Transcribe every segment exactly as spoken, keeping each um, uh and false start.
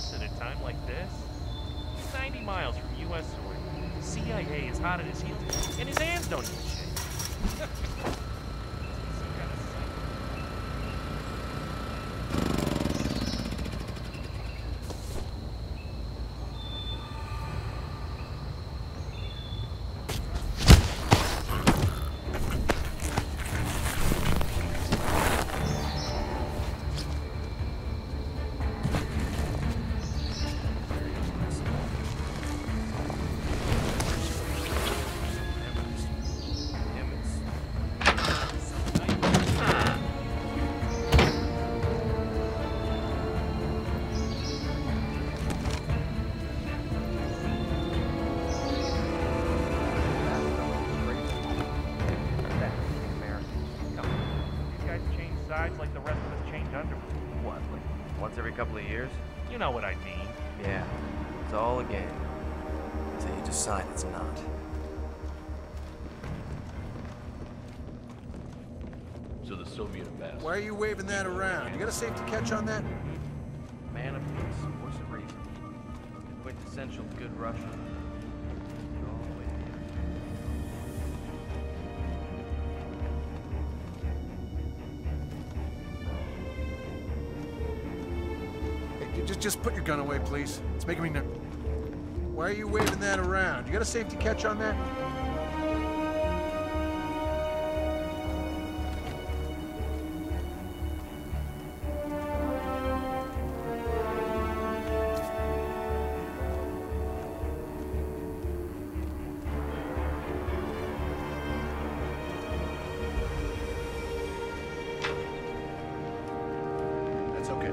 U S at a time like this? He's ninety miles from U S soil. C I A is hot at his heels, and his hands don't even shake. Some kind of psycho. Like the rest of us change underwear. What, like once every couple of years? You know what I mean. Yeah, it's all a game. Until you decide it's not. So the Soviet ambassador. Why are you waving that around? You got a safety catch on that? Man of peace, voice of reason. The quintessential good Russian. All the way together. Just, just put your gun away, please. It's making me nervous. Why are you waving that around? You got a safety catch on that? That's okay.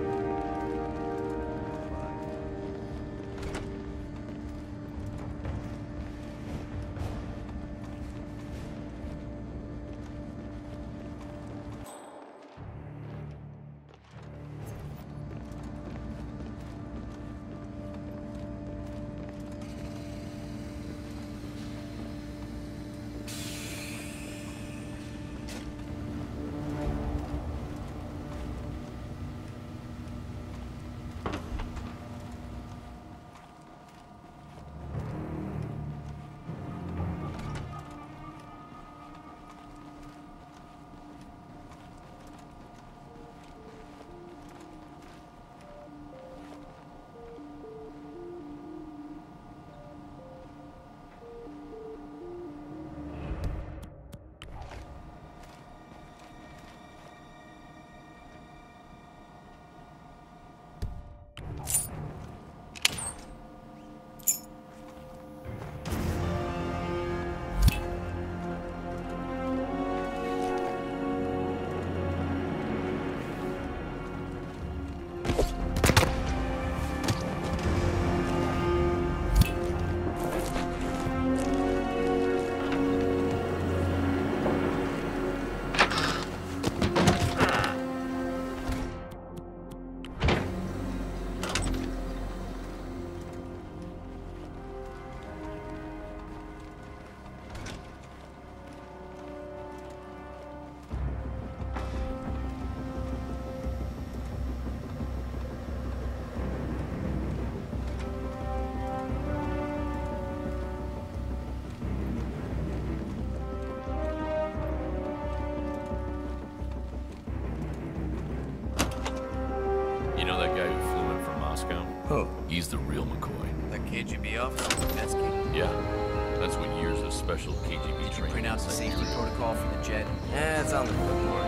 You know that guy who flew in from Moscow? Who? He's the real McCoy. That K G B officer, Netsky? Yeah. That's what years of special K G B Did you training. print out the safety protocol for the jet? Eh, it sounds a bit more